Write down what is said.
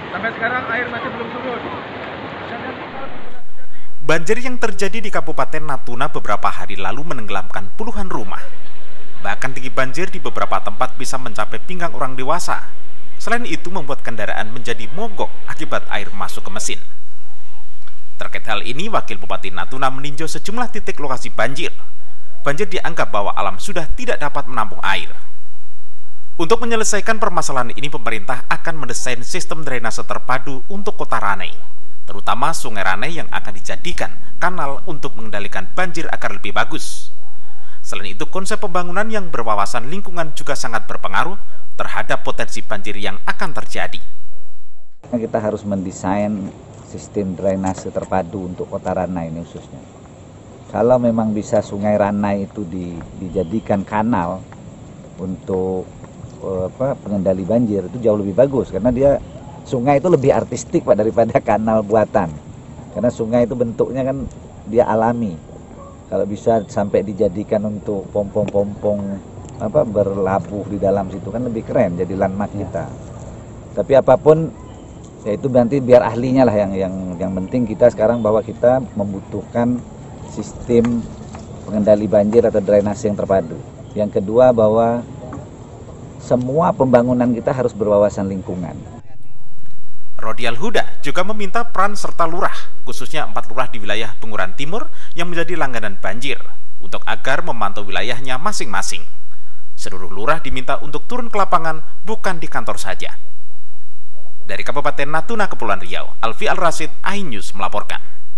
Sampai sekarang air masih belum surut. Banjir yang terjadi di Kabupaten Natuna beberapa hari lalu menenggelamkan puluhan rumah. Bahkan tinggi banjir di beberapa tempat bisa mencapai pinggang orang dewasa. Selain itu membuat kendaraan menjadi mogok akibat air masuk ke mesin. Terkait hal ini, Wakil Bupati Natuna meninjau sejumlah titik lokasi banjir. Banjir dianggap bahwa alam sudah tidak dapat menampung air. Untuk menyelesaikan permasalahan ini, pemerintah akan mendesain sistem drainase terpadu untuk Kota Ranai, terutama Sungai Ranai yang akan dijadikan kanal untuk mengendalikan banjir agar lebih bagus. Selain itu, konsep pembangunan yang berwawasan lingkungan juga sangat berpengaruh terhadap potensi banjir yang akan terjadi. Kita harus mendesain sistem drainase terpadu untuk Kota Ranai ini khususnya. Kalau memang bisa Sungai Ranai itu dijadikan kanal untuk pengendali banjir, itu jauh lebih bagus karena dia sungai itu lebih artistik Pak daripada kanal buatan. Karena sungai itu bentuknya kan dia alami. Kalau bisa sampai dijadikan untuk pompong-pompong berlabuh di dalam situ kan lebih keren jadi landmark kita. Tapi apapun ya itu nanti biar ahlinya lah yang penting kita sekarang bahwa kita membutuhkan sistem pengendali banjir atau drainase yang terpadu. Yang kedua bahwa semua pembangunan kita harus berwawasan lingkungan. Rodial Huda juga meminta peran serta lurah, khususnya 4 lurah di wilayah Bunguran Timur yang menjadi langganan banjir, untuk agar memantau wilayahnya masing-masing. Seluruh lurah diminta untuk turun ke lapangan, bukan di kantor saja. Dari Kabupaten Natuna, Kepulauan Riau, Alfi Al-Rasid, iNews melaporkan.